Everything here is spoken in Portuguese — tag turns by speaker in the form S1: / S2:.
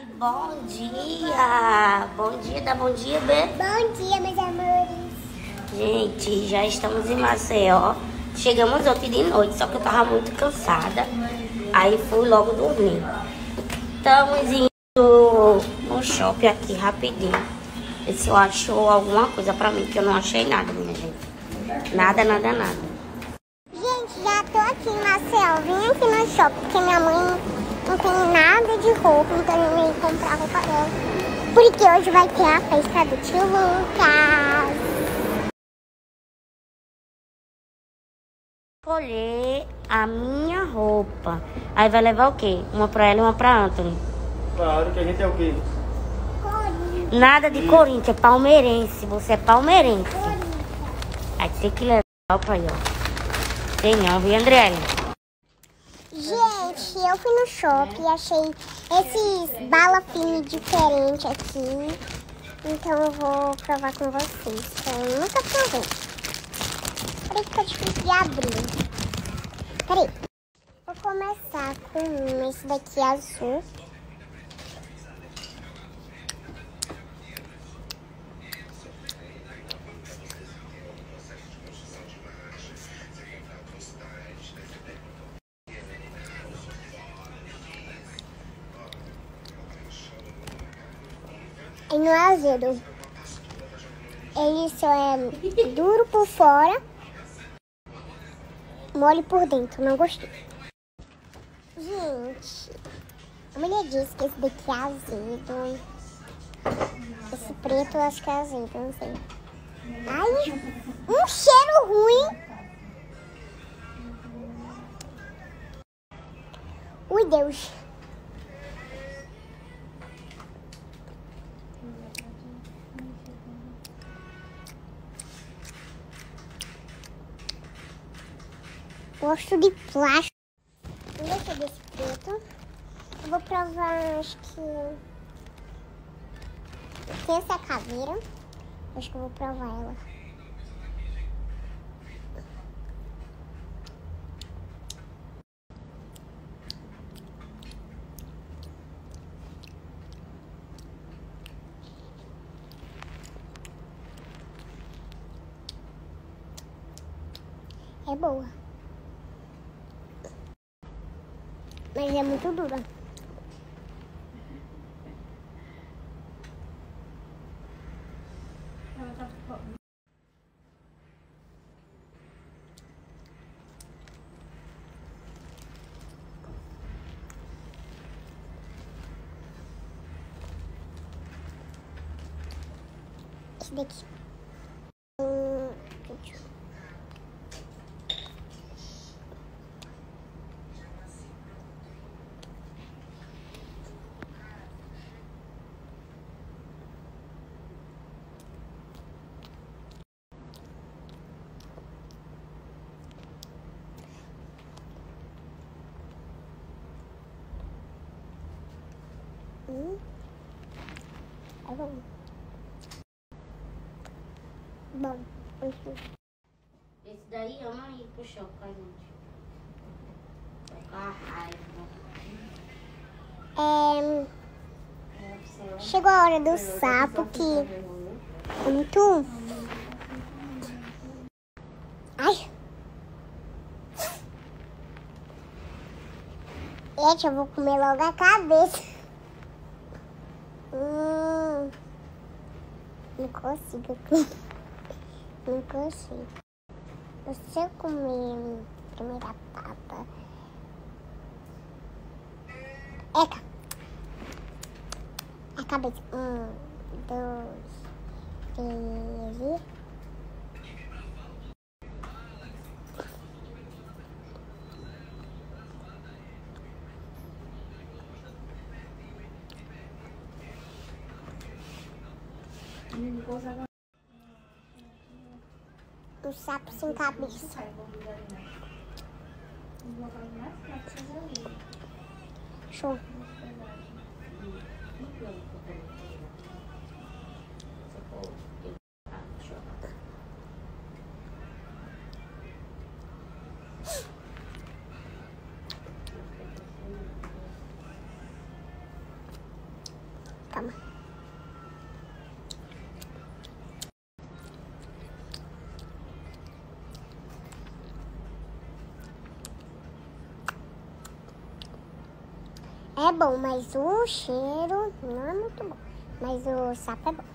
S1: Bom dia! Bom dia, dá bom dia, Bê?
S2: Bom dia, meus amores.
S1: Gente, já estamos em Maceió. Chegamos ontem de noite, só que eu tava muito cansada. Aí fui logo dormir. Estamos indo no shopping aqui rapidinho. Ver se eu acho alguma coisa pra mim, que eu não achei nada, minha gente. Nada.
S2: Gente, já tô aqui em Maceió. Vim aqui no shopping, porque minha mãe não tem nada de roupa, então eu vim comprar roupa dela. Porque hoje vai ter a festa do tio Lucas.
S1: Escolher a minha roupa. Aí vai levar o quê? Uma pra ela e uma pra Anthony.
S3: Claro que a gente é o quê?
S1: Nada de Corinthians, é palmeirense. Você é palmeirense. Aí tem que levar pra aí, ó. Tem não, viu, Andriele?
S2: Gente, eu fui no shopping e achei esses balafine diferentes aqui. Então eu vou provar com vocês, que eu nunca provei. Peraí que tá difícil de abrir. Peraí. Vou começar com esse daqui azul. E não é azedo. Ele só é duro por fora, mole por dentro. Não gostei. Gente, a mulher disse que esse daqui é azedo. Esse preto eu acho que é azedo, não sei. Ai, um cheiro ruim. Ui, Deus. Gosto de plástico. Não gostei desse preto. Eu vou provar, acho que... Tem essa caveira. Acho que eu vou provar ela. É boa. Mas é muito dura. Esse daqui. É bom. Bom.
S1: Esse daí eu não ia pro shopping com a gente. Tô com a raiva.
S2: Chegou a hora do sapo que é muito... Ai! Gente, eu vou comer logo a cabeça. Não consigo comer. Não consigo. Se eu comer a primeira papa... Eca! A cabeça. 1, 2, 3. O sapo sem cabeça. Show. Toma. É bom, mas o cheiro não é muito bom. Mas o sapo é bom.